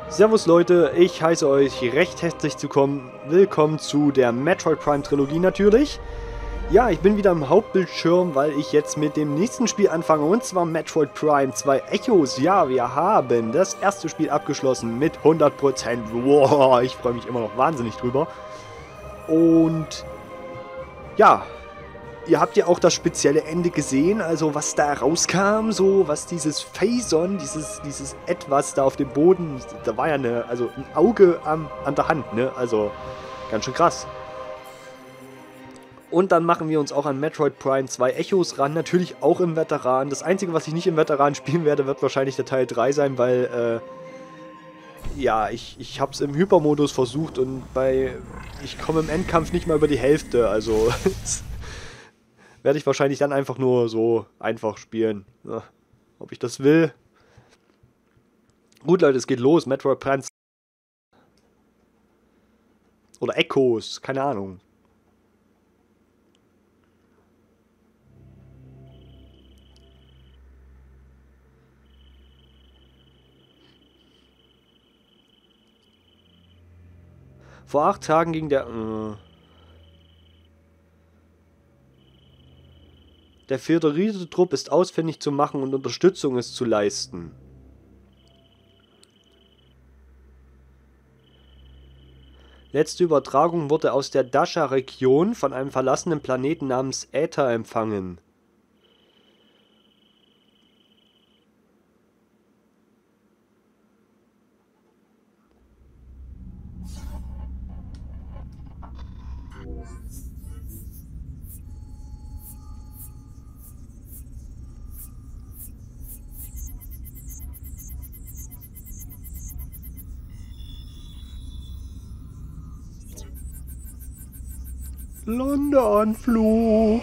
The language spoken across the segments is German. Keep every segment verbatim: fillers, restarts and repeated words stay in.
Servus Leute, ich heiße euch recht herzlich zu kommen. Willkommen zu der Metroid Prime Trilogie natürlich. Ja, ich bin wieder am Hauptbildschirm, weil ich jetzt mit dem nächsten Spiel anfange, und zwar Metroid Prime zwei Echos. Ja, wir haben das erste Spiel abgeschlossen mit hundert Prozent. Wow, ich freue mich immer noch wahnsinnig drüber. Und ja, ihr habt ja auch das spezielle Ende gesehen, also was da rauskam, so was dieses Phazon, dieses, dieses Etwas da auf dem Boden, da war ja eine, also ein Auge am, an der Hand, ne, also ganz schön krass. Und dann machen wir uns auch an Metroid Prime zwei Echos ran, natürlich auch im Veteran. Das Einzige, was ich nicht im Veteran spielen werde, wird wahrscheinlich der Teil drei sein, weil, äh, ja, ich, ich hab's im Hypermodus versucht und bei, ich komme im Endkampf nicht mal über die Hälfte, also werde ich wahrscheinlich dann einfach nur so einfach spielen. Ja, ob ich das will? Gut, Leute, es geht los. Metroid Prime oder Echos, keine Ahnung. Vor acht Tagen ging der... Äh, Der föderierte Trupp ist ausfindig zu machen und Unterstützung ist zu leisten. Letzte Übertragung wurde aus der Dasha-Region von einem verlassenen Planeten namens Aether empfangen. Landeanflug.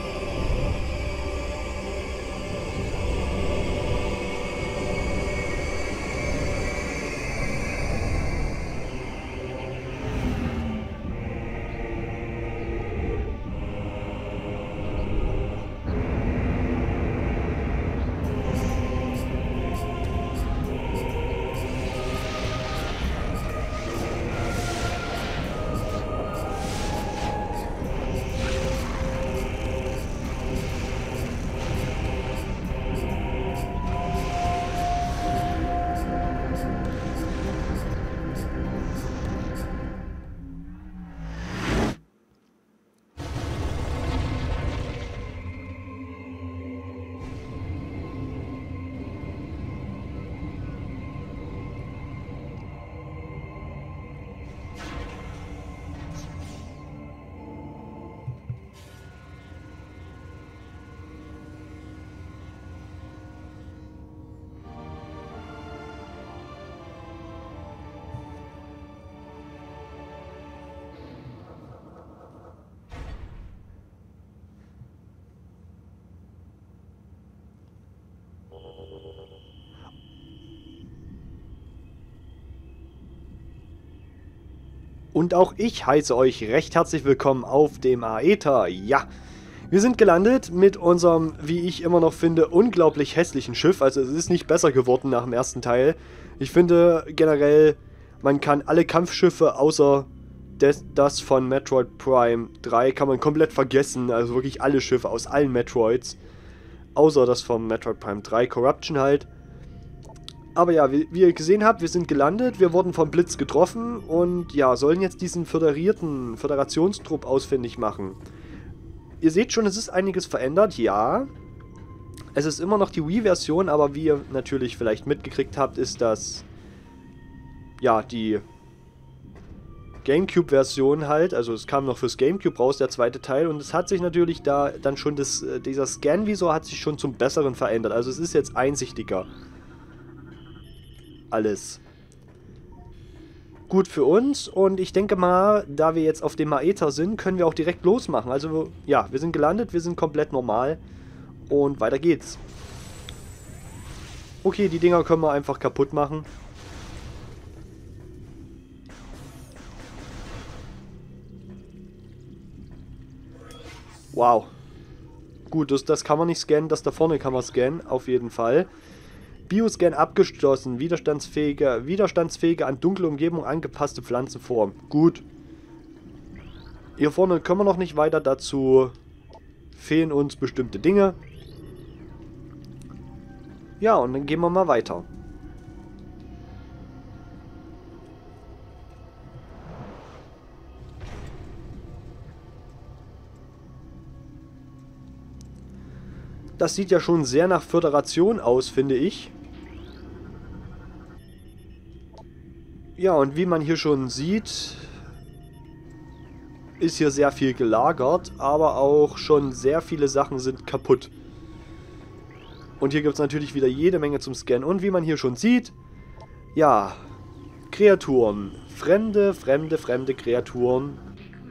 Und auch ich heiße euch recht herzlich willkommen auf dem Aether. Ja, wir sind gelandet mit unserem, wie ich immer noch finde, unglaublich hässlichen Schiff. Also es ist nicht besser geworden nach dem ersten Teil. Ich finde generell, man kann alle Kampfschiffe außer des, das von Metroid Prime drei kann man komplett vergessen. Also wirklich alle Schiffe aus allen Metroids. Außer das von Metroid Prime drei, Corruption halt. Aber ja, wie, wie ihr gesehen habt, wir sind gelandet, wir wurden vom Blitz getroffen und ja, sollen jetzt diesen föderierten Föderationstrupp ausfindig machen. Ihr seht schon, es ist einiges verändert, ja. Es ist immer noch die Wii-Version, aber wie ihr natürlich vielleicht mitgekriegt habt, ist das, ja, die Gamecube-Version halt, also es kam noch fürs Gamecube raus, der zweite Teil, und es hat sich natürlich da dann schon, das, dieser Scan-Visor hat sich schon zum Besseren verändert, also es ist jetzt einsichtiger. Alles gut für uns, und ich denke mal, da wir jetzt auf dem Aether sind, können wir auch direkt losmachen. Also ja, wir sind gelandet, wir sind komplett normal und weiter geht's. Okay, die Dinger können wir einfach kaputt machen. Wow. Gut, das, das kann man nicht scannen, das da vorne kann man scannen, auf jeden Fall. Bioscan abgeschlossen. Widerstandsfähige, widerstandsfähige an dunkle Umgebung angepasste Pflanzenform. Gut. Hier vorne können wir noch nicht weiter. Dazu fehlen uns bestimmte Dinge. Ja, und dann gehen wir mal weiter. Das sieht ja schon sehr nach Föderation aus, finde ich. Ja, und wie man hier schon sieht, ist hier sehr viel gelagert, aber auch schon sehr viele Sachen sind kaputt. Und hier gibt es natürlich wieder jede Menge zum Scannen. Und wie man hier schon sieht, ja, Kreaturen. Fremde, fremde, fremde Kreaturen.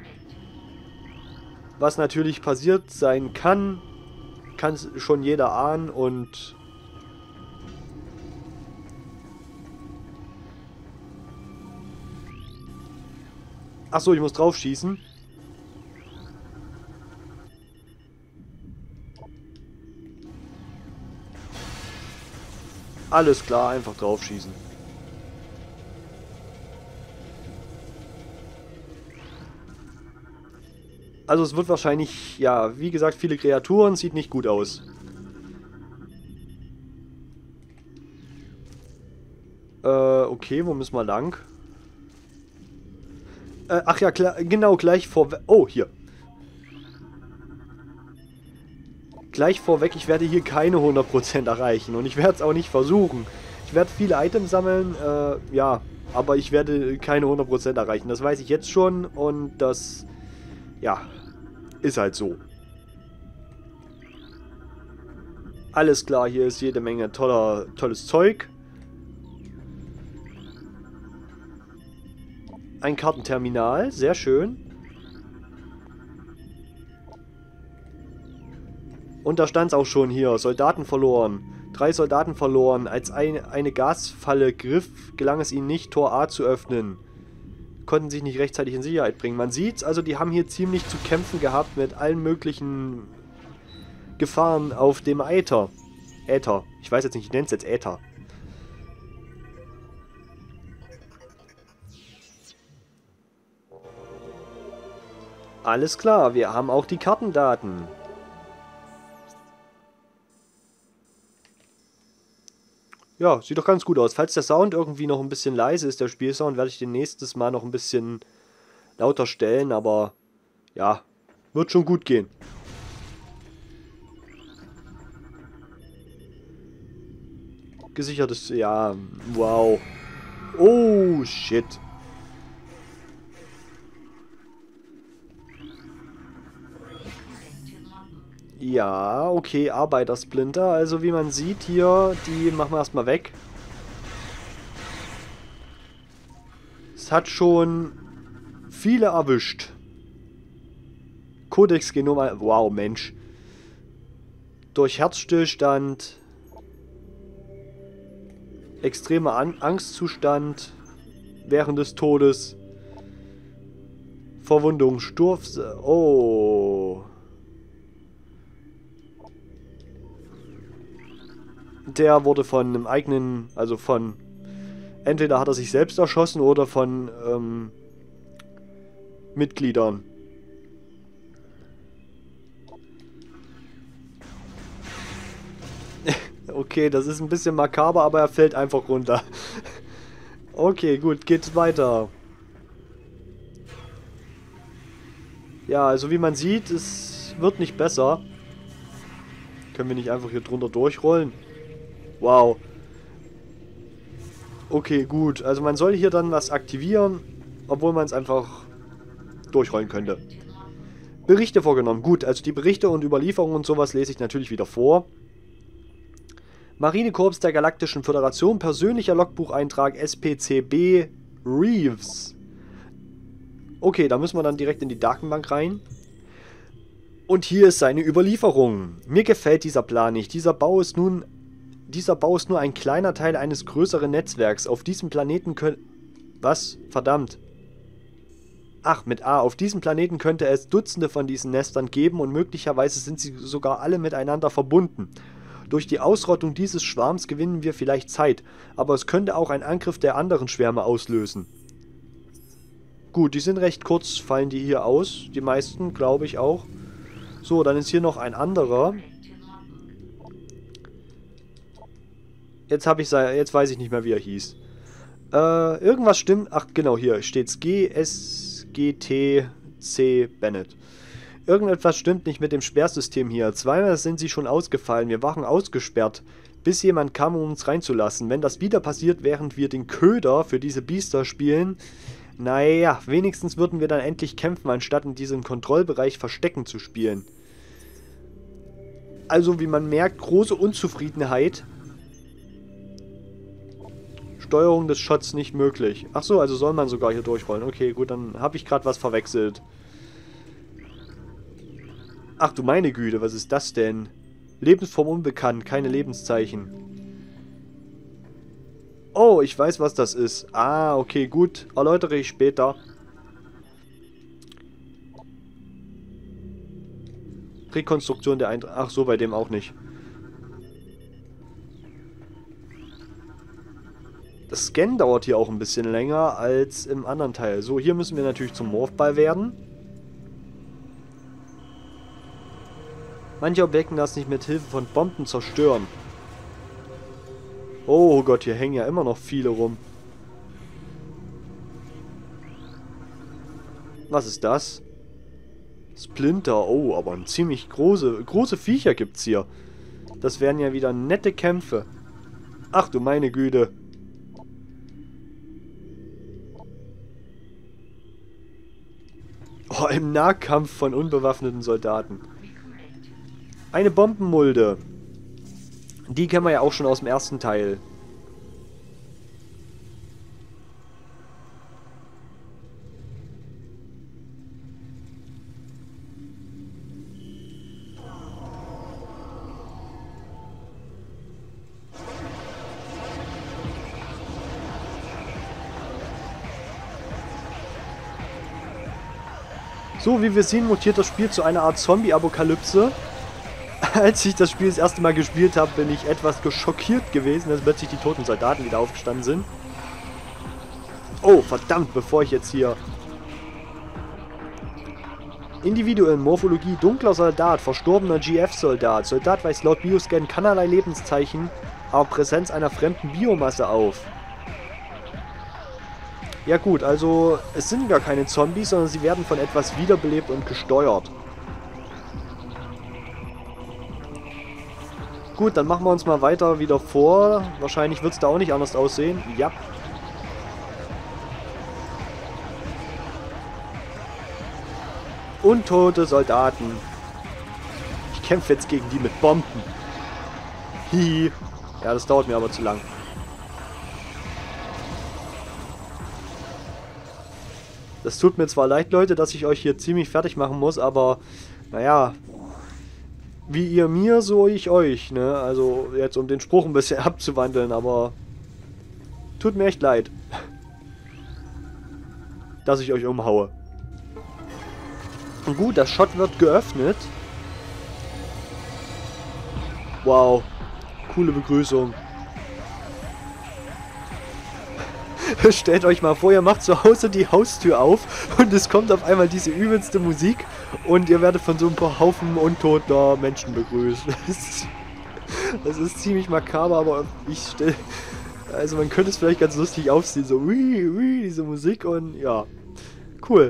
Was natürlich passiert sein kann, kann schon jeder ahnen und achso, ich muss drauf schießen. Alles klar, einfach drauf schießen. Also es wird wahrscheinlich, ja, wie gesagt, viele Kreaturen, sieht nicht gut aus. Äh, okay, wo müssen wir lang? Äh, ach ja, klar, genau, gleich vorweg. Oh, hier. Gleich vorweg, ich werde hier keine hundert Prozent erreichen und ich werde es auch nicht versuchen. Ich werde viele Items sammeln, äh, ja, aber ich werde keine hundert Prozent erreichen. Das weiß ich jetzt schon und das, ja, ist halt so. Alles klar, hier ist jede Menge toller, tolles Zeug. Ein Kartenterminal, sehr schön. Und da stand es auch schon hier, Soldaten verloren. Drei Soldaten verloren. Als ein, eine Gasfalle griff, gelang es ihnen nicht, Tor A zu öffnen. Konnten sich nicht rechtzeitig in Sicherheit bringen. Man sieht's, also die haben hier ziemlich zu kämpfen gehabt mit allen möglichen Gefahren auf dem Äther. Äther. Ich weiß jetzt nicht, ich nenne es jetzt Äther. Alles klar, wir haben auch die Kartendaten. Ja, sieht doch ganz gut aus. Falls der Sound irgendwie noch ein bisschen leise ist, der Spielsound, werde ich den nächstes Mal noch ein bisschen lauter stellen, aber ja, wird schon gut gehen. Gesichertes, ja, wow. Oh, shit. Ja, okay, Arbeitersplinter. Also wie man sieht hier, die machen wir erstmal weg. Es hat schon viele erwischt. Codex Genom... Wow, Mensch. Durch Herzstillstand. Extremer An Angstzustand. Während des Todes. Verwundung, Sturz... Oh... Der wurde von einem eigenen, also von, entweder hat er sich selbst erschossen oder von ähm, Mitgliedern. Okay, das ist ein bisschen makaber, aber er fällt einfach runter. Okay, gut, geht's weiter. Ja, also wie man sieht, es wird nicht besser. Können wir nicht einfach hier drunter durchrollen? Wow. Okay, gut. Also man soll hier dann was aktivieren, obwohl man es einfach durchrollen könnte. Berichte vorgenommen. Gut, also die Berichte und Überlieferungen und sowas lese ich natürlich wieder vor. Marinekorps der Galaktischen Föderation, persönlicher Logbucheintrag S P C B Reeves. Okay, da müssen wir dann direkt in die Datenbank rein. Und hier ist seine Überlieferung. Mir gefällt dieser Plan nicht. Dieser Bau ist nun... Dieser Bau ist nur ein kleiner Teil eines größeren Netzwerks. Auf diesem Planeten können... Was? Verdammt. Ach, mit A. Auf diesem Planeten könnte es Dutzende von diesen Nestern geben und möglicherweise sind sie sogar alle miteinander verbunden. Durch die Ausrottung dieses Schwarms gewinnen wir vielleicht Zeit, aber es könnte auch einen Angriff der anderen Schwärme auslösen. Gut, die sind recht kurz, fallen die hier aus. Die meisten, glaube ich auch. So, dann ist hier noch ein anderer. Jetzt habe ich jetzt weiß ich nicht mehr, wie er hieß. Äh, irgendwas stimmt. Ach, genau, hier steht's G S G T C Bennett. Irgendetwas stimmt nicht mit dem Sperrsystem hier. Zweimal sind sie schon ausgefallen. Wir waren ausgesperrt, bis jemand kam, um uns reinzulassen. Wenn das wieder passiert, während wir den Köder für diese Biester spielen, naja, wenigstens würden wir dann endlich kämpfen, anstatt in diesem Kontrollbereich Verstecken zu spielen. Also, wie man merkt, große Unzufriedenheit. Steuerung des Shots nicht möglich. Ach so, also soll man sogar hier durchrollen. Okay, gut, dann habe ich gerade was verwechselt. Ach du meine Güte, was ist das denn? Lebensform unbekannt, keine Lebenszeichen. Oh, ich weiß, was das ist. Ah, okay, gut. Erläutere ich später. Rekonstruktion der Eintracht. Ach so, bei dem auch nicht. Das Scan dauert hier auch ein bisschen länger als im anderen Teil. So, hier müssen wir natürlich zum Morphball werden. Manche Objekte lassen sich mit Hilfe von Bomben zerstören. Oh Gott, hier hängen ja immer noch viele rum. Was ist das? Splinter. Oh, aber ein ziemlich große, große Viecher gibt's hier. Das wären ja wieder nette Kämpfe. Ach du meine Güte. Oh, im Nahkampf von unbewaffneten Soldaten. Eine Bombenmulde. Die kennen wir ja auch schon aus dem ersten Teil. So, wie wir sehen, mutiert das Spiel zu einer Art Zombie-Apokalypse. Als ich das Spiel das erste Mal gespielt habe, bin ich etwas geschockiert gewesen, dass plötzlich die toten Soldaten wieder aufgestanden sind. Oh, verdammt, bevor ich jetzt hier... Individuell Morphologie, dunkler Soldat, verstorbener G F-Soldat. Soldat weist laut Bioscan keinerlei Lebenszeichen, aber Präsenz einer fremden Biomasse auf. Ja gut, also es sind gar keine Zombies, sondern sie werden von etwas wiederbelebt und gesteuert. Gut, dann machen wir uns mal weiter wieder vor. Wahrscheinlich wird es da auch nicht anders aussehen. Ja. Untote Soldaten. Ich kämpfe jetzt gegen die mit Bomben. Hihi. Ja, das dauert mir aber zu lang. Das tut mir zwar leid, Leute, dass ich euch hier ziemlich fertig machen muss, aber naja, wie ihr mir, so ich euch, ne? Also jetzt um den Spruch ein bisschen abzuwandeln, aber tut mir echt leid, dass ich euch umhaue. Und gut, das Shot wird geöffnet. Wow, coole Begrüßung. Stellt euch mal vor, ihr macht zu Hause die Haustür auf und es kommt auf einmal diese übelste Musik und ihr werdet von so ein paar Haufen untoter Menschen begrüßt. Das ist, das ist ziemlich makaber, aber ich stelle... Also man könnte es vielleicht ganz lustig aufziehen, so ui, ui, diese Musik und ja, cool.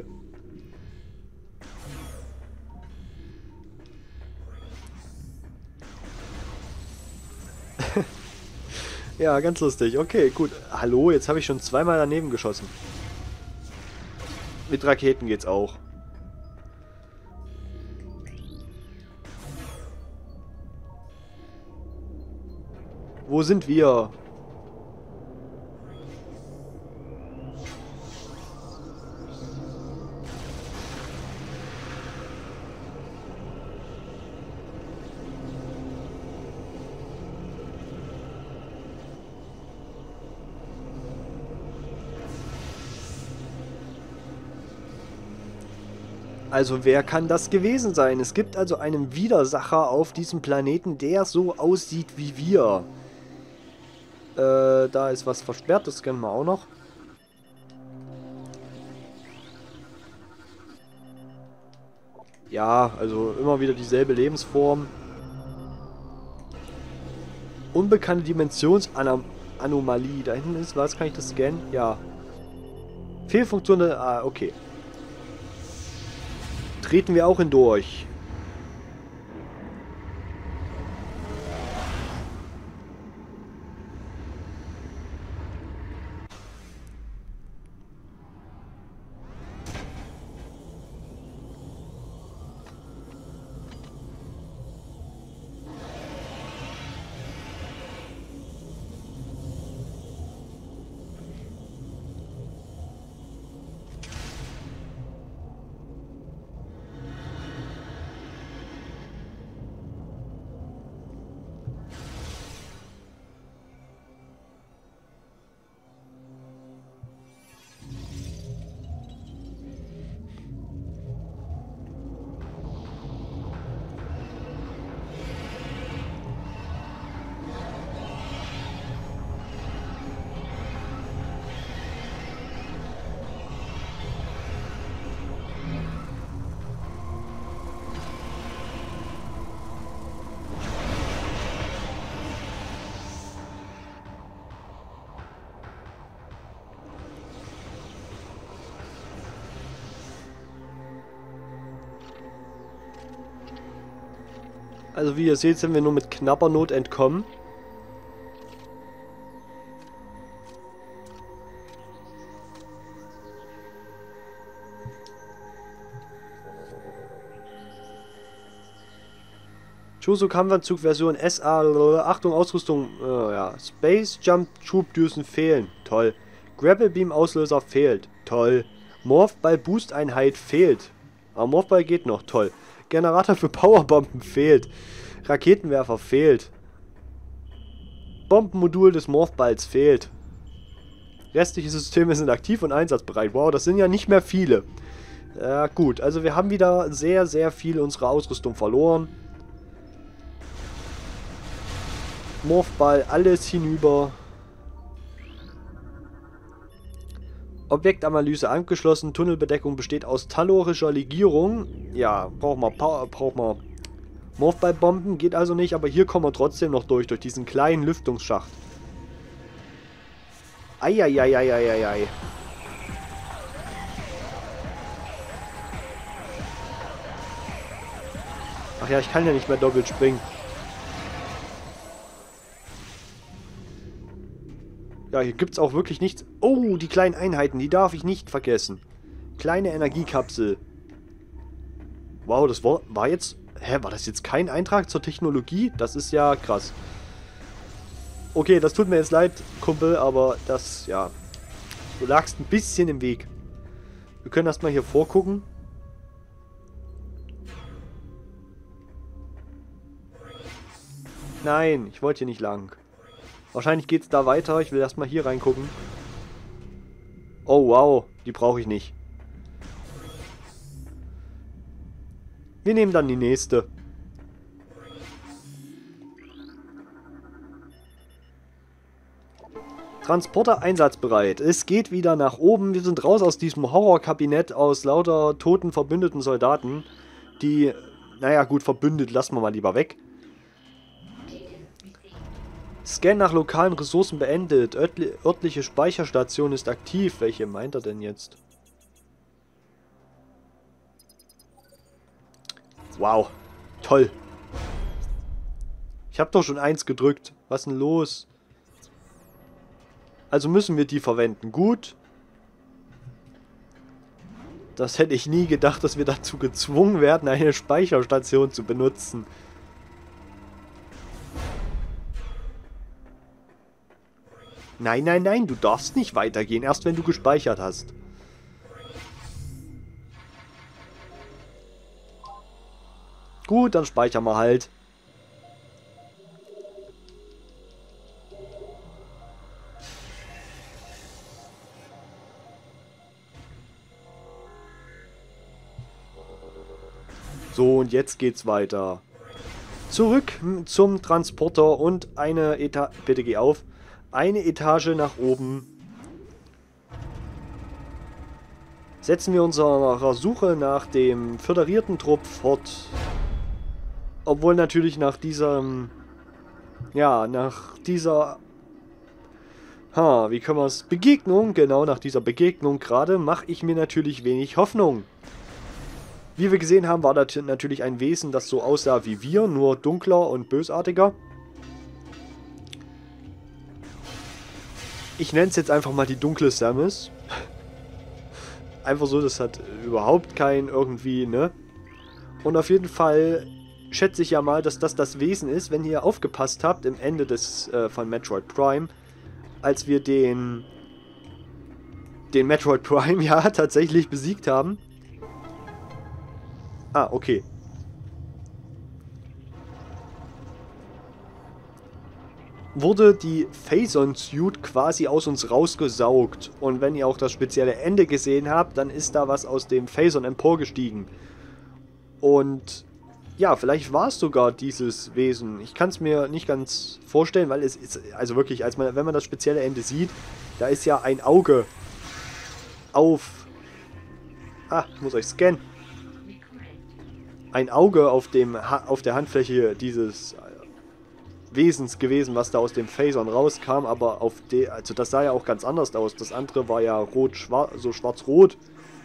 Ja, ganz lustig. Okay, gut. Hallo, jetzt habe ich schon zweimal daneben geschossen. Mit Raketen geht's auch. Wo sind wir? Also wer kann das gewesen sein? Es gibt also einen Widersacher auf diesem Planeten, der so aussieht wie wir. Äh, da ist was versperrt, das kennen wir auch noch. Ja, also immer wieder dieselbe Lebensform. Unbekannte Dimensionsanomalie. Da hinten ist was, kann ich das scannen? Ja. Fehlfunktion, ah, okay. Treten wir auch hindurch. Also wie ihr seht, sind wir nur mit knapper Not entkommen. Choso Kampfanzug Version S A. Achtung, Ausrüstung. Äh, ja. Space Jump Schubdüsen fehlen. Toll. Grapple Beam Auslöser fehlt. Toll. Morphball Boost Einheit fehlt. Aber Morphball geht noch. Toll. Generator für Powerbomben fehlt. Raketenwerfer fehlt. Bombenmodul des Morphballs fehlt. Restliche Systeme sind aktiv und einsatzbereit. Wow, das sind ja nicht mehr viele. Ja, gut. Also wir haben wieder sehr, sehr viel unserer Ausrüstung verloren. Morphball, alles hinüber. Objektanalyse angeschlossen. Tunnelbedeckung besteht aus talorischer Legierung. Ja, brauchen wir Power, brauchen wir Morphball-Bomben. Geht also nicht, aber hier kommen wir trotzdem noch durch, durch diesen kleinen Lüftungsschacht. Eieieiei. Ach ja, ich kann ja nicht mehr doppelt springen. Ja, hier gibt es auch wirklich nichts. Oh, die kleinen Einheiten, die darf ich nicht vergessen. Kleine Energiekapsel. Wow, das war, war jetzt... Hä, war das jetzt kein Eintrag zur Technologie? Das ist ja krass. Okay, das tut mir jetzt leid, Kumpel, aber das, ja... Du lagst ein bisschen im Weg. Wir können erstmal hier vorgucken. Nein, ich wollte hier nicht lang. Wahrscheinlich geht es da weiter. Ich will erstmal hier reingucken. Oh, wow. Die brauche ich nicht. Wir nehmen dann die nächste. Transporter einsatzbereit. Es geht wieder nach oben. Wir sind raus aus diesem Horrorkabinett aus lauter toten verbündeten Soldaten. Die, naja gut, verbündet lassen wir mal lieber weg. Scan nach lokalen Ressourcen beendet. Örtli örtliche Speicherstation ist aktiv. Welche meint er denn jetzt? Wow. Toll. Ich habe doch schon eins gedrückt. Was ist denn los? Also müssen wir die verwenden. Gut. Das hätte ich nie gedacht, dass wir dazu gezwungen werden, eine Speicherstation zu benutzen. Nein, nein, nein, du darfst nicht weitergehen, erst wenn du gespeichert hast. Gut, dann speichern wir halt. So, und jetzt geht's weiter. Zurück zum Transporter und eine Etage... Bitte geh auf. Eine Etage nach oben. Setzen wir unserer Suche nach dem föderierten Trupp fort. Obwohl natürlich nach diesem... Ja, nach dieser... Ha, wie können wir es... Begegnung, genau, nach dieser Begegnung gerade mache ich mir natürlich wenig Hoffnung. Wie wir gesehen haben, war das natürlich ein Wesen, das so aussah wie wir, nur dunkler und bösartiger. Ich nenne es jetzt einfach mal die dunkle Samus. Einfach so, das hat überhaupt kein irgendwie, ne? Und auf jeden Fall schätze ich ja mal, dass das das Wesen ist, wenn ihr aufgepasst habt, im Ende des äh, von Metroid Prime, als wir den den Metroid Prime ja tatsächlich besiegt haben. Ah, okay. Wurde die Phazon-Suit quasi aus uns rausgesaugt. Und wenn ihr auch das spezielle Ende gesehen habt, dann ist da was aus dem Phazon emporgestiegen. Und ja, vielleicht war es sogar dieses Wesen. Ich kann es mir nicht ganz vorstellen, weil es ist, also wirklich, als man, wenn man das spezielle Ende sieht, da ist ja ein Auge auf... Ah, ich muss euch scannen. Ein Auge auf, dem, auf der Handfläche dieses Wesens gewesen, was da aus dem Phazon rauskam, aber auf de, also das sah ja auch ganz anders aus. Das andere war ja rot-schwarz, so schwarz-rot.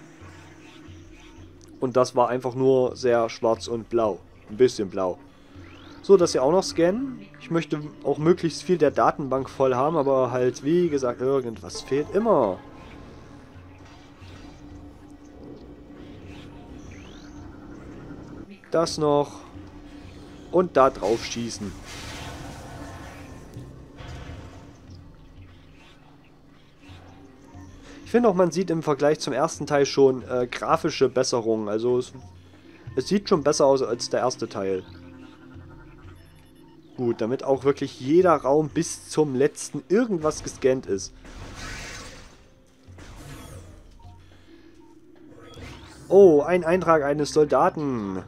Und das war einfach nur sehr schwarz und blau. Ein bisschen blau. So, dass wir auch noch scannen. Ich möchte auch möglichst viel der Datenbank voll haben, aber halt, wie gesagt, irgendwas fehlt immer. Das noch. Und da drauf schießen. Ich finde auch, man sieht im Vergleich zum ersten Teil schon äh, grafische Besserungen. Also es, es sieht schon besser aus als der erste Teil. Gut, damit auch wirklich jeder Raum bis zum letzten irgendwas gescannt ist. Oh, ein Eintrag eines Soldaten.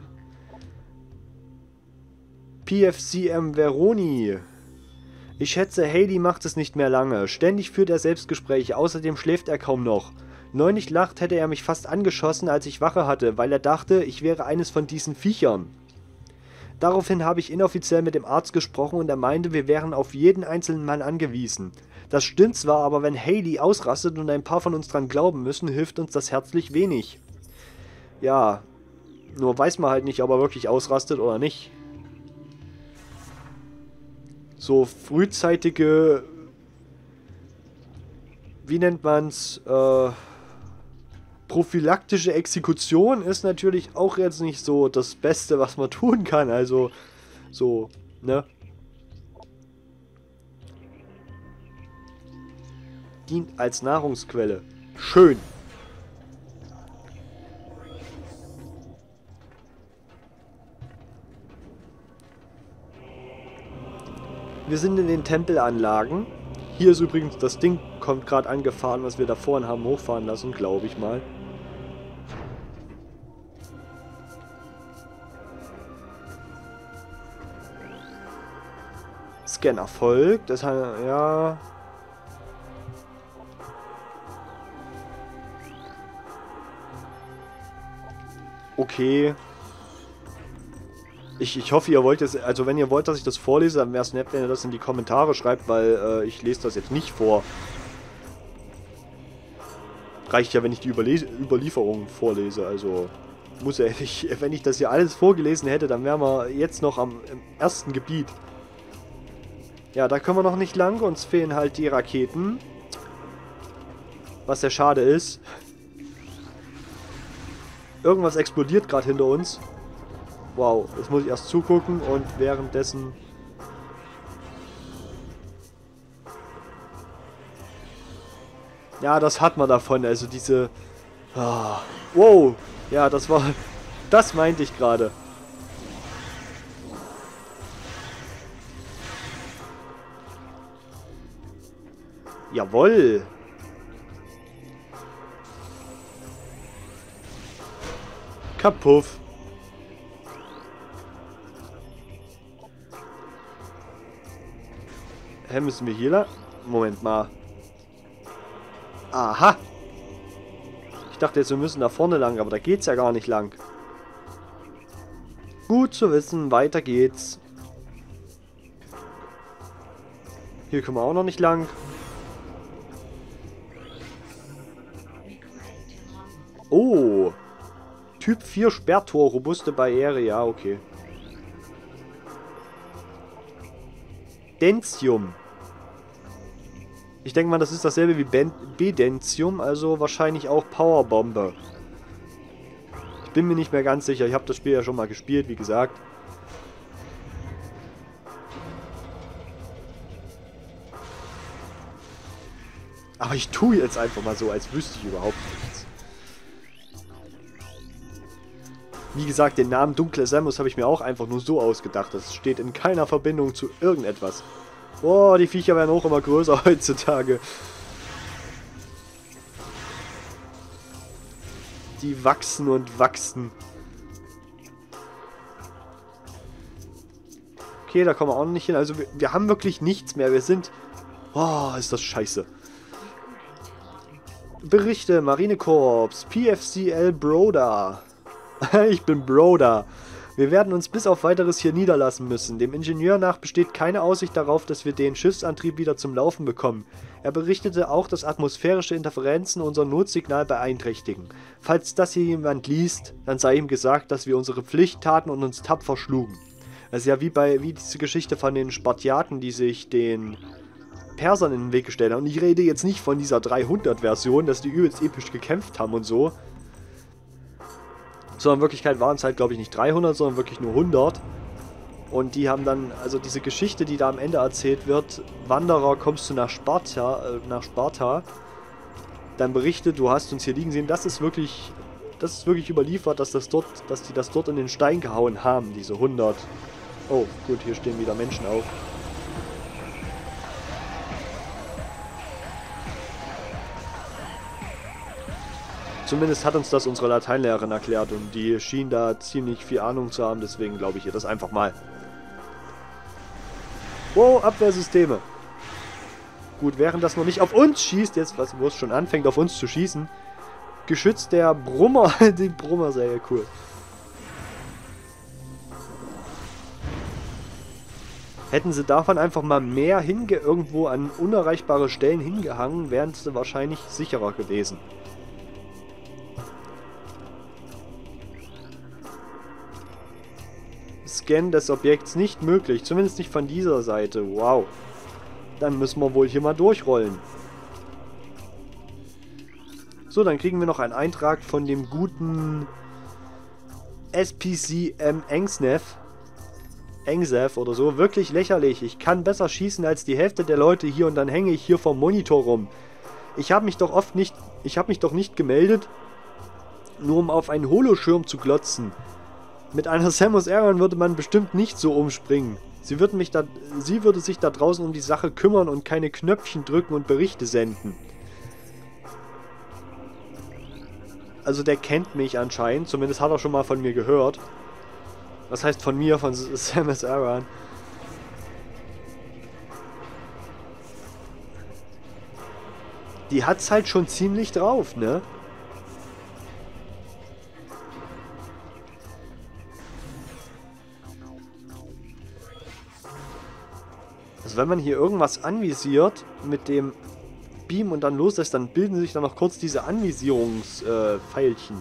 P F C M Veroni. Ich schätze, Haley macht es nicht mehr lange. Ständig führt er Selbstgespräche, außerdem schläft er kaum noch. Neulich Nacht hätte er mich fast angeschossen, als ich Wache hatte, weil er dachte, ich wäre eines von diesen Viechern. Daraufhin habe ich inoffiziell mit dem Arzt gesprochen und er meinte, wir wären auf jeden einzelnen Mann angewiesen. Das stimmt zwar, aber wenn Haley ausrastet und ein paar von uns dran glauben müssen, hilft uns das herzlich wenig. Ja, nur weiß man halt nicht, ob er wirklich ausrastet oder nicht. So frühzeitige, wie nennt man's, äh, prophylaktische Exekution ist natürlich auch jetzt nicht so das Beste, was man tun kann. Also, so, ne? Dient als Nahrungsquelle. Schön. Wir sind in den Tempelanlagen. Hier ist übrigens das Ding, kommt gerade angefahren, was wir da vorhin haben hochfahren lassen, glaube ich mal. Scan erfolgt. Das hat, ja... Okay. Ich, ich hoffe, ihr wollt es, also wenn ihr wollt, dass ich das vorlese, dann wäre es nett, wenn ihr das in die Kommentare schreibt, weil äh, ich lese das jetzt nicht vor. Reicht ja, wenn ich die Überle Überlieferung vorlese, also muss ja nicht, wenn ich das hier alles vorgelesen hätte, dann wären wir jetzt noch am im ersten Gebiet. Ja, da können wir noch nicht lang, uns fehlen halt die Raketen. Was sehr schade ist. Irgendwas explodiert gerade hinter uns. Wow, jetzt muss ich erst zugucken und währenddessen... Ja, das hat man davon, also diese... Oh, wow, ja, das war... Das meinte ich gerade. Jawohl. Kapuff. Hä, müssen wir hier lang? Moment mal. Aha. Ich dachte jetzt, wir müssen da vorne lang, aber da geht's ja gar nicht lang. Gut zu wissen, weiter geht's. Hier kommen wir auch noch nicht lang. Oh. Typ vier Sperrtor, robuste Barriere, ja, okay. Dentium. Ich denke mal, das ist dasselbe wie Bedentium, also wahrscheinlich auch Powerbombe. Ich bin mir nicht mehr ganz sicher, ich habe das Spiel ja schon mal gespielt, wie gesagt. Aber ich tue jetzt einfach mal so, als wüsste ich überhaupt nichts. Wie gesagt, den Namen Dunkle Samus habe ich mir auch einfach nur so ausgedacht. Das steht in keiner Verbindung zu irgendetwas. Boah, die Viecher werden auch immer größer heutzutage. Die wachsen und wachsen. Okay, da kommen wir auch noch nicht hin. Also wir, wir haben wirklich nichts mehr. Wir sind... Oh, ist das scheiße. Berichte, Marinekorps, P F C L Broda. Ich bin Broda. Wir werden uns bis auf weiteres hier niederlassen müssen. Dem Ingenieur nach besteht keine Aussicht darauf, dass wir den Schiffsantrieb wieder zum Laufen bekommen. Er berichtete auch, dass atmosphärische Interferenzen unser Notsignal beeinträchtigen. Falls das hier jemand liest, dann sei ihm gesagt, dass wir unsere Pflicht taten und uns tapfer schlugen. Das ist ja wie bei wie diese Geschichte von den Spartiaten, die sich den Persern in den Weg gestellt haben. Und ich rede jetzt nicht von dieser dreihundert-Version, dass die übelst episch gekämpft haben und so. Sondern in Wirklichkeit waren es halt, glaube ich, nicht dreihundert, sondern wirklich nur hundert. Und die haben dann, also diese Geschichte, die da am Ende erzählt wird, Wanderer, kommst du nach Sparta, äh, nach Sparta, dann berichtet, du hast uns hier liegen sehen, das ist wirklich, das ist wirklich überliefert, dass das dort, dass die das dort in den Stein gehauen haben, diese hundert. Oh, gut, hier stehen wieder Menschen auf. Zumindest hat uns das unsere Lateinlehrerin erklärt und die schien da ziemlich viel Ahnung zu haben, deswegen glaube ich ihr das einfach mal. Wow, Abwehrsysteme. Gut, während das noch nicht auf uns schießt, jetzt, was, wo es schon anfängt auf uns zu schießen, geschützt der Brummer, die Brummer-Serie, cool. Hätten sie davon einfach mal mehr hinge irgendwo an unerreichbare Stellen hingehangen, wären sie wahrscheinlich sicherer gewesen. Scan des Objekts nicht möglich, zumindest nicht von dieser Seite. Wow. Dann müssen wir wohl hier mal durchrollen. So, dann kriegen wir noch einen Eintrag von dem guten S P C M Engsnev. Engsnev oder so. Wirklich lächerlich. Ich kann besser schießen als die Hälfte der Leute hier und dann hänge ich hier vom Monitor rum. Ich habe mich doch oft nicht... Ich habe mich doch nicht gemeldet, nur um auf einen Holoschirm zu glotzen. Mit einer Samus Aran würde man bestimmt nicht so umspringen. Sie, würden mich da, sie würde sich da draußen um die Sache kümmern und keine Knöpfchen drücken und Berichte senden. Also der kennt mich anscheinend, zumindest hat er schon mal von mir gehört. Was heißt von mir, von Samus Aran? Die hat's halt schon ziemlich drauf, ne? Also wenn man hier irgendwas anvisiert mit dem Beam und dann loslässt, dann bilden sich dann noch kurz diese Anvisierungspfeilchen. Äh,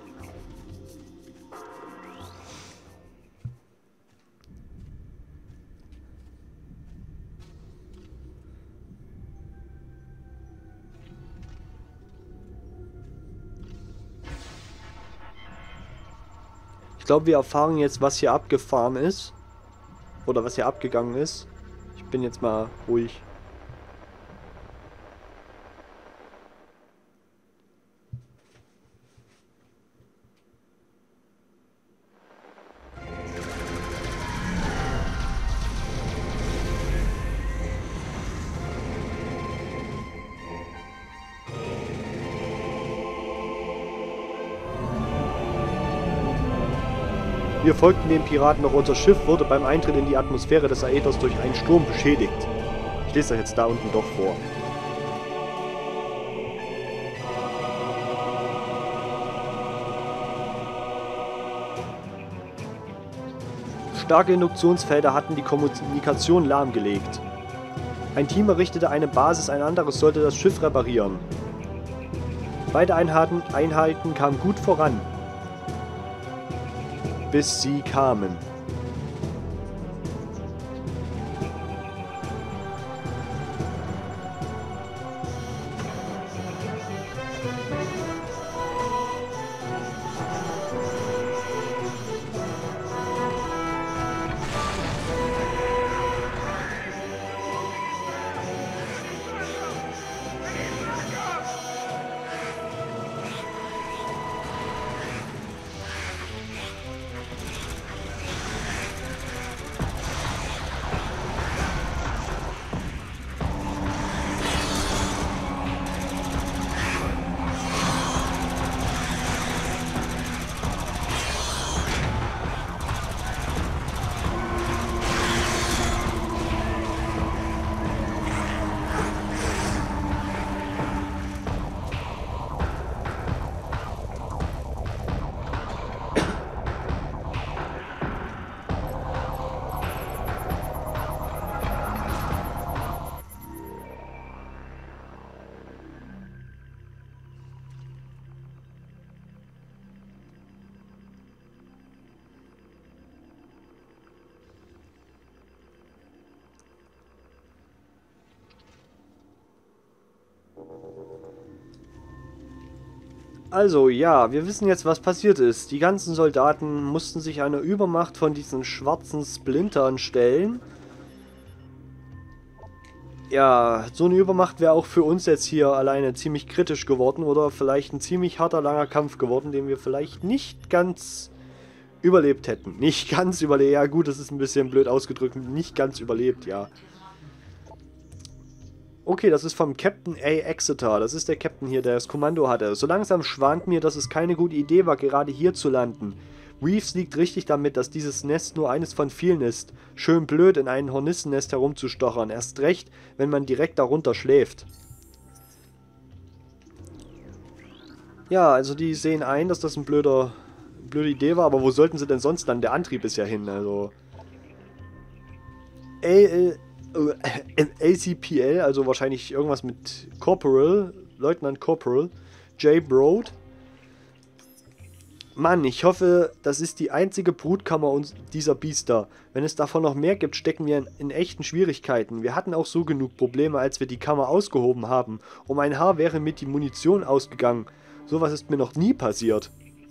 ich glaube, wir erfahren jetzt, was hier abgefahren ist. Oder was hier abgegangen ist. Ich bin jetzt mal ruhig. Wir folgten den Piraten, doch unser Schiff wurde beim Eintritt in die Atmosphäre des Aethers durch einen Sturm beschädigt. Ich stehst doch jetzt da unten doch vor. Starke Induktionsfelder hatten die Kommunikation lahmgelegt. Ein Team errichtete eine Basis, ein anderes sollte das Schiff reparieren. Beide Einheiten, Einheiten kamen gut voran. Bis sie kamen. Also ja, wir wissen jetzt, was passiert ist. Die ganzen Soldaten mussten sich einer Übermacht von diesen schwarzen Splintern stellen. Ja, so eine Übermacht wäre auch für uns jetzt hier alleine ziemlich kritisch geworden oder vielleicht ein ziemlich harter, langer Kampf geworden, den wir vielleicht nicht ganz überlebt hätten. Nicht ganz überlebt, ja gut, das ist ein bisschen blöd ausgedrückt, nicht ganz überlebt, ja. Okay, das ist vom Captain A. Exeter. Das ist der Captain hier, der das Kommando hatte. So langsam schwant mir, dass es keine gute Idee war, gerade hier zu landen. Reeves liegt richtig damit, dass dieses Nest nur eines von vielen ist. Schön blöd, in einem Hornissennest herumzustochern. Erst recht, wenn man direkt darunter schläft. Ja, also die sehen ein, dass das eine blöde, blöde Idee war. Aber wo sollten sie denn sonst dann? Der Antrieb ist ja hin, also... Ey, A C P L, also wahrscheinlich irgendwas mit Corporal, Leutnant Corporal, J. Broad. Mann, ich hoffe, das ist die einzige Brutkammer dieser Biester. Wenn es davon noch mehr gibt, stecken wir in, in echten Schwierigkeiten. Wir hatten auch so genug Probleme, als wir die Kammer ausgehoben haben. Um ein Haar wäre mit die Munition ausgegangen. Sowas ist mir noch nie passiert.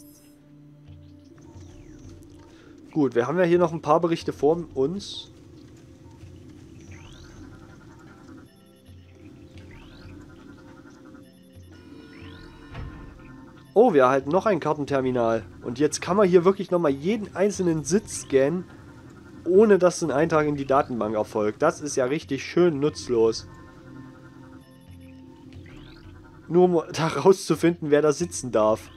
Gut, wir haben ja hier noch ein paar Berichte vor uns. Oh, wir erhalten noch ein Kartenterminal. Und jetzt kann man hier wirklich nochmal jeden einzelnen Sitz scannen, ohne dass ein Eintrag in die Datenbank erfolgt. Das ist ja richtig schön nutzlos. Nur um herauszufinden, wer da sitzen darf.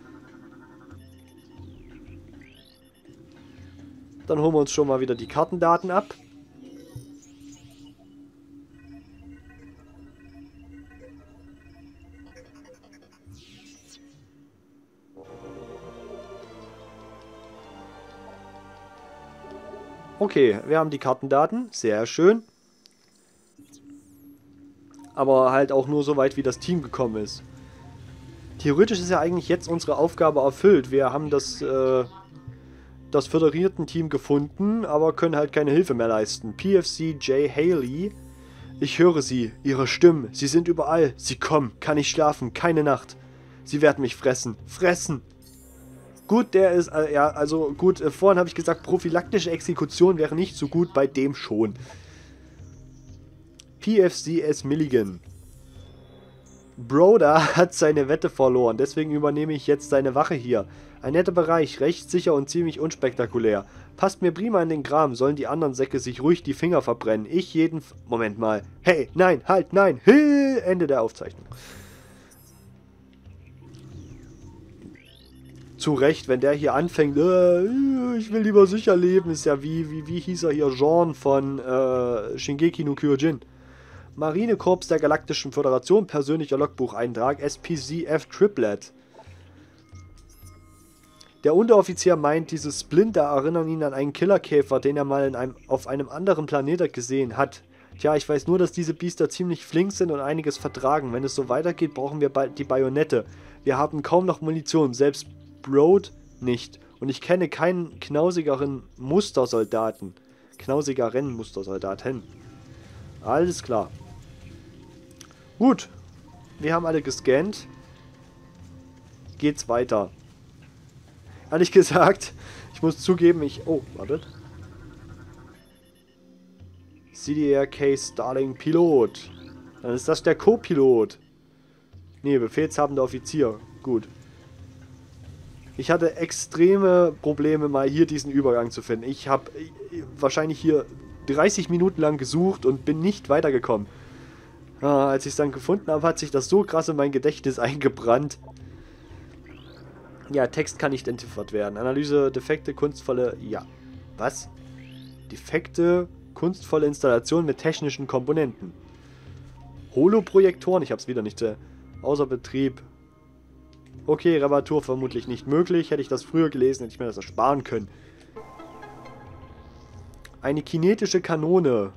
Dann holen wir uns schon mal wieder die Kartendaten ab. Okay, wir haben die Kartendaten. Sehr schön. Aber halt auch nur so weit, wie das Team gekommen ist. Theoretisch ist ja eigentlich jetzt unsere Aufgabe erfüllt. Wir haben das, äh, das Föderierten-Team gefunden, aber können halt keine Hilfe mehr leisten. P F C J. Haley. Ich höre sie, ihre Stimmen. Sie sind überall. Sie kommen. Kann ich schlafen. Keine Nacht. Sie werden mich fressen. Fressen! Gut, der ist, äh, ja, also gut, äh, vorhin habe ich gesagt, prophylaktische Exekution wäre nicht so gut, bei dem schon. P F C S Milligan. Broda hat seine Wette verloren, deswegen übernehme ich jetzt seine Wache hier. Ein netter Bereich, recht sicher und ziemlich unspektakulär. Passt mir prima in den Kram, sollen die anderen Säcke sich ruhig die Finger verbrennen. Ich jeden... F Moment mal. Hey, nein, halt, nein. Hey, Ende der Aufzeichnung. Zu Recht, wenn der hier anfängt, äh, ich will lieber sicher leben, ist ja wie, wie, wie hieß er hier, Jean von äh, Shingeki no Kyojin. Marinekorps der Galaktischen Föderation, persönlicher Logbucheintrag, S P C F Triplet. Der Unteroffizier meint, diese Splinter erinnern ihn an einen Killerkäfer, den er mal in einem, auf einem anderen Planeten gesehen hat. Tja, ich weiß nur, dass diese Biester ziemlich flink sind und einiges vertragen. Wenn es so weitergeht, brauchen wir bald die Bajonette. Wir haben kaum noch Munition, selbst Broad nicht. Und ich kenne keinen knausigeren Mustersoldaten. Knausigeren Mustersoldaten. Alles klar. Gut. Wir haben alle gescannt. Geht's weiter. Ehrlich gesagt, ich muss zugeben, ich... Oh, wartet. C D R K Starling Pilot. Dann ist das der Co-Pilot. Nee, befehlshabender Offizier. Gut. Ich hatte extreme Probleme, mal hier diesen Übergang zu finden. Ich habe wahrscheinlich hier dreißig Minuten lang gesucht und bin nicht weitergekommen. Ah, als ich es dann gefunden habe, hat sich das so krass in mein Gedächtnis eingebrannt. Ja, Text kann nicht entziffert werden. Analyse, defekte, kunstvolle... Ja. Was? Defekte, kunstvolle Installation mit technischen Komponenten. Holoprojektoren? Ich habe es wieder nicht... Äh, außer Betrieb. Okay, Reparatur vermutlich nicht möglich. Hätte ich das früher gelesen, hätte ich mir das ersparen können. Eine kinetische Kanone.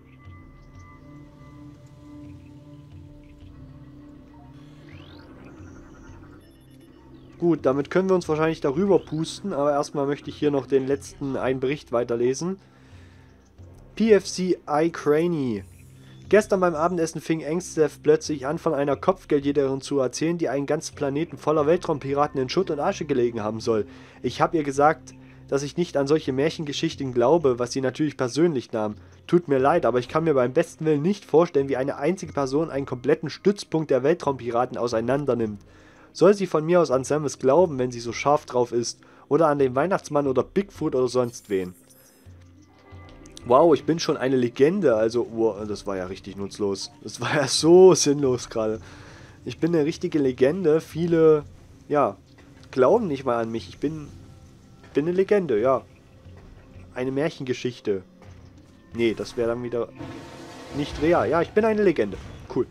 Gut, damit können wir uns wahrscheinlich darüber pusten, aber erstmal möchte ich hier noch den letzten einen Bericht weiterlesen. P F C I Craney. Gestern beim Abendessen fing Engstev plötzlich an, von einer Kopfgeldjägerin zu erzählen, die einen ganzen Planeten voller Weltraumpiraten in Schutt und Asche gelegen haben soll. Ich habe ihr gesagt, dass ich nicht an solche Märchengeschichten glaube, was sie natürlich persönlich nahm. Tut mir leid, aber ich kann mir beim besten Willen nicht vorstellen, wie eine einzige Person einen kompletten Stützpunkt der Weltraumpiraten auseinandernimmt. Soll sie von mir aus an Samus glauben, wenn sie so scharf drauf ist, oder an den Weihnachtsmann oder Bigfoot oder sonst wen. Wow, ich bin schon eine Legende, also, oh, das war ja richtig nutzlos. Das war ja so sinnlos gerade. Ich bin eine richtige Legende, viele, ja, glauben nicht mal an mich. Ich bin, bin eine Legende, ja. Eine Märchengeschichte. Nee, das wäre dann wieder nicht real. Ja, ich bin eine Legende. Cool.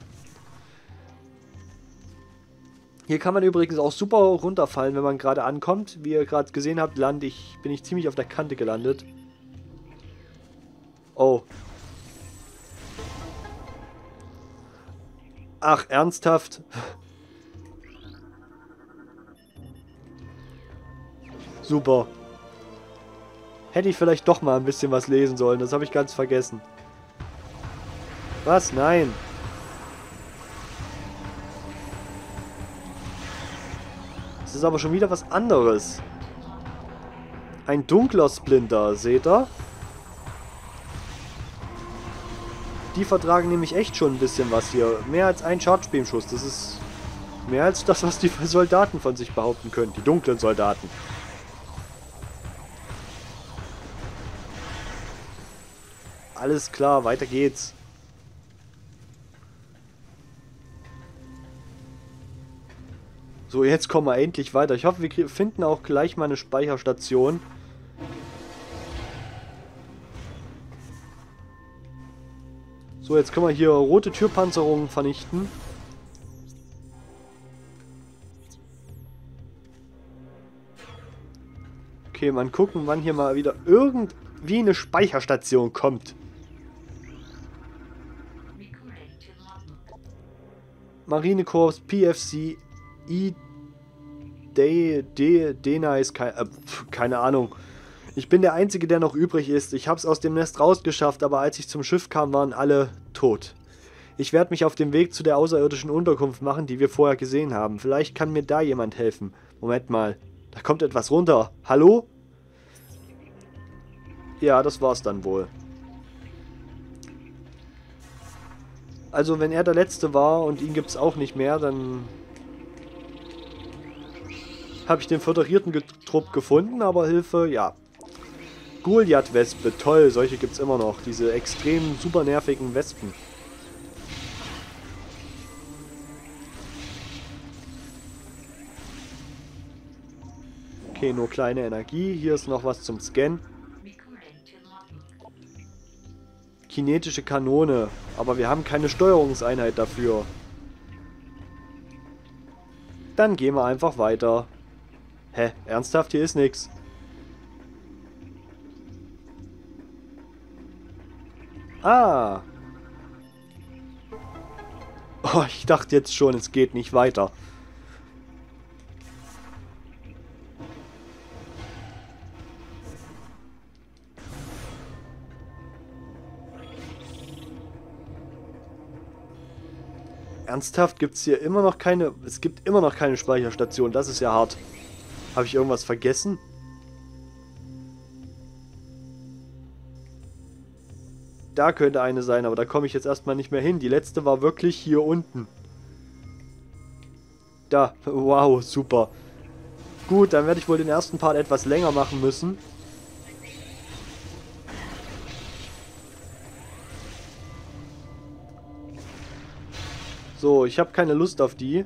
Hier kann man übrigens auch super runterfallen, wenn man gerade ankommt. Wie ihr gerade gesehen habt, lande ich, bin ich ziemlich auf der Kante gelandet. Oh. Ach, ernsthaft? Super. Hätte ich vielleicht doch mal ein bisschen was lesen sollen. Das habe ich ganz vergessen. Was? Nein. Das ist aber schon wieder was anderes. Ein dunkler Splinter, seht ihr? Die vertragen nämlich echt schon ein bisschen was hier. Mehr als ein Charge-Beam-Schuss. Das ist mehr als das, was die Soldaten von sich behaupten können. Die dunklen Soldaten. Alles klar, weiter geht's. So, jetzt kommen wir endlich weiter. Ich hoffe, wir finden auch gleich mal eine Speicherstation. So, jetzt können wir hier rote Türpanzerungen vernichten. Okay, mal gucken, wann hier mal wieder irgendwie eine Speicherstation kommt. Marinekorps, P F C, I D, D, Dena ist kein, äh, keine Ahnung. Ich bin der Einzige, der noch übrig ist. Ich habe es aus dem Nest rausgeschafft, aber als ich zum Schiff kam, waren alle tot. Ich werde mich auf den Weg zu der außerirdischen Unterkunft machen, die wir vorher gesehen haben. Vielleicht kann mir da jemand helfen. Moment mal. Da kommt etwas runter. Hallo? Ja, das war's dann wohl. Also, wenn er der Letzte war und ihn gibt's auch nicht mehr, dann habe ich den föderierten Trupp gefunden, aber Hilfe, ja. Goliath-Wespe, toll, solche gibt's immer noch. Diese extrem super nervigen Wespen. Okay, nur kleine Energie. Hier ist noch was zum Scannen. kinetische Kanone. Aber wir haben keine Steuerungseinheit dafür. Dann gehen wir einfach weiter. Hä? Ernsthaft? Hier ist nichts. Ah. Oh, ich dachte jetzt schon, es geht nicht weiter. Ernsthaft, gibt es hier immer noch keine... Es gibt immer noch keine Speicherstation. Das ist ja hart. Habe ich irgendwas vergessen? Da könnte eine sein, aber da komme ich jetzt erstmal nicht mehr hin. Die letzte war wirklich hier unten. Da. Wow, super. Gut, dann werde ich wohl den ersten Part etwas länger machen müssen. So, ich habe keine Lust auf die.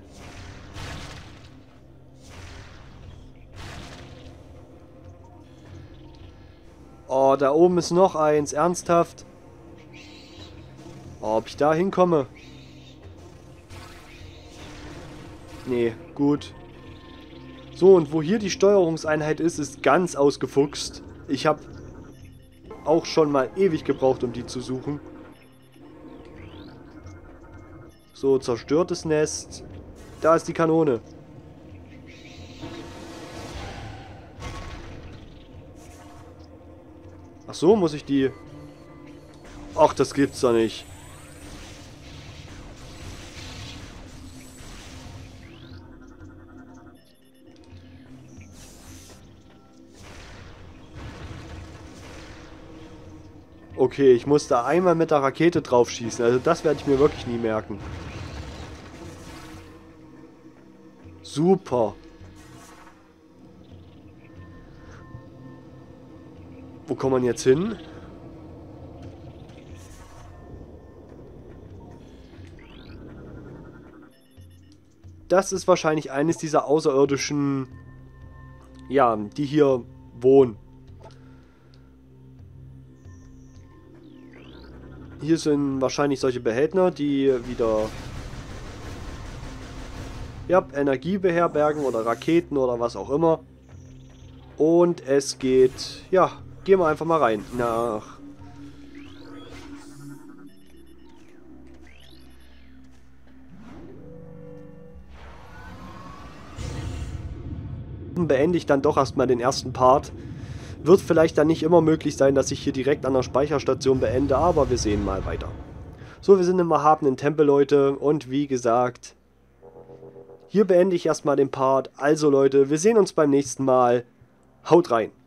Oh, da oben ist noch eins. Ernsthaft? Oh, ob ich da hinkomme? Nee, gut. So, und wo hier die Steuerungseinheit ist, ist ganz ausgefuchst. Ich habe auch schon mal ewig gebraucht, um die zu suchen. So, zerstörtes Nest. Da ist die Kanone. Ach so, muss ich die... Ach, das gibt's doch nicht. Okay, ich muss da einmal mit der Rakete drauf schießen. Also das werde ich mir wirklich nie merken. Super. Wo kommt man jetzt hin? Das ist wahrscheinlich eines dieser außerirdischen, ja, die hier wohnen. Hier sind wahrscheinlich solche Behälter, die wieder, ja, Energie beherbergen oder Raketen oder was auch immer. Und es geht, ja, gehen wir einfach mal rein. Nach... beende ich dann doch erstmal den ersten Part. Wird vielleicht dann nicht immer möglich sein, dass ich hier direkt an der Speicherstation beende, aber wir sehen mal weiter. So, wir sind im erhabenen Tempel, Leute, und wie gesagt, hier beende ich erstmal den Part. Also Leute, wir sehen uns beim nächsten Mal. Haut rein!